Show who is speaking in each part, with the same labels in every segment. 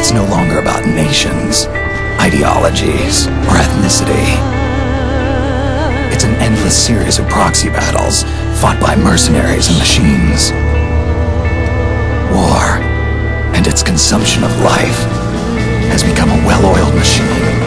Speaker 1: It's no longer about nations, ideologies, or ethnicity. It's an endless series of proxy battles fought by mercenaries and machines. War and its consumption of life has become a well-oiled machine.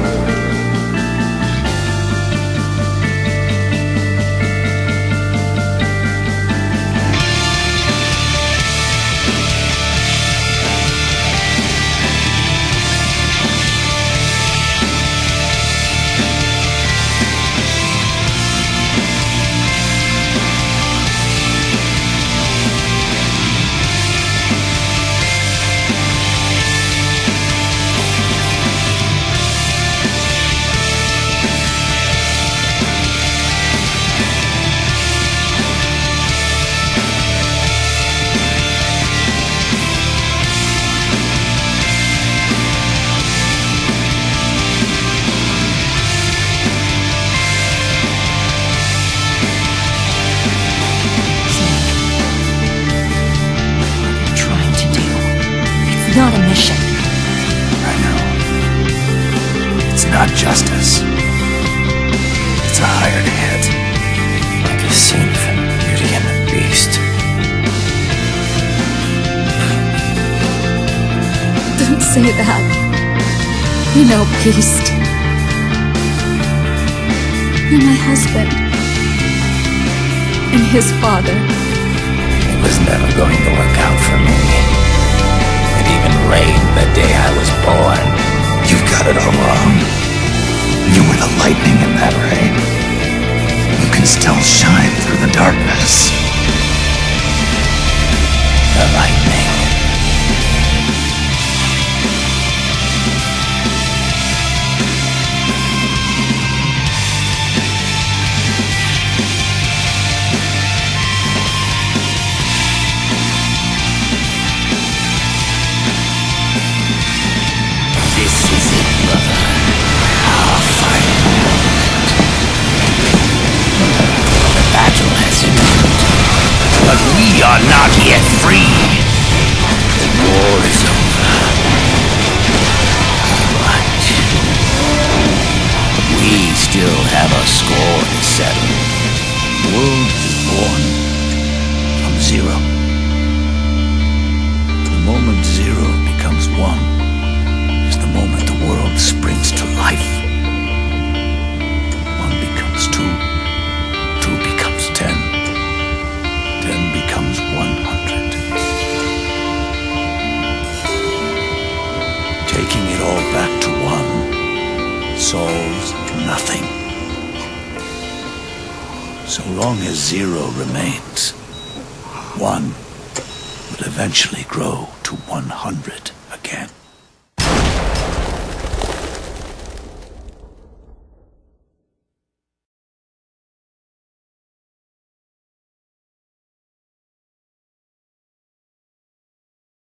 Speaker 2: It's not a mission.
Speaker 1: I know. It's not justice. It's a hired hit.
Speaker 3: Like a scene from Beauty and the Beast.
Speaker 2: Don't say that. You know, Beast. You're my husband. And his father.
Speaker 3: It was never going to work out for me. It even rained the day I was born.
Speaker 1: You've got it all wrong. You were the lightning in that rain. You can still shine through the darkness.
Speaker 3: The lightning. This is it, brother. Our final moment. The battle has ended, but we are not yet free. The war is over. But we still have a score to settle. The world is born from zero. The moment zero becomes one is the moment the world springs to life. One becomes two, two becomes 10, 10 becomes 100. Taking it all back to one solves nothing. So long as zero remains, one will eventually grow to 100 again.